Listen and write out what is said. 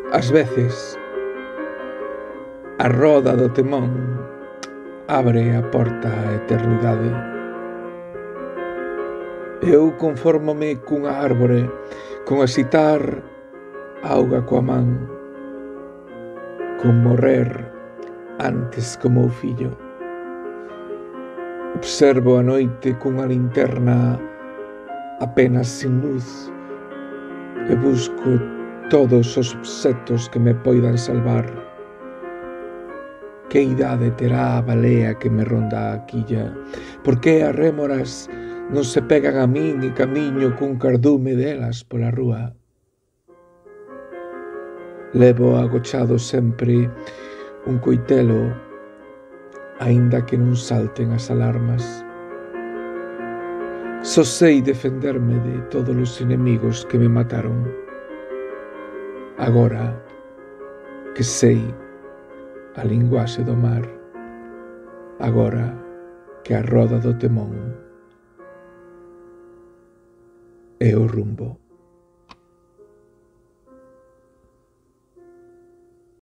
Ás veces, a roda do temón abre a porta á eternidade. Eu confórmome cunha árbore, con axitar auga coa man, con morrer antes co meu fillo. Observo a noite cunha linterna apenas sin luz e busco todos os obxectos que me poidan salvar. Que idade terá a balea que me ronda a quilla? Por que as rémoras non se pegan a min e camiño cun cardume delas pola rúa? Levo agochado sempre un coitelo, aínda que non salten as alarmas. Só sei defenderme de todos os inimigos que me mataron. Agora que sei a linguaxe do mar, agora que a roda do temón é o rumbo.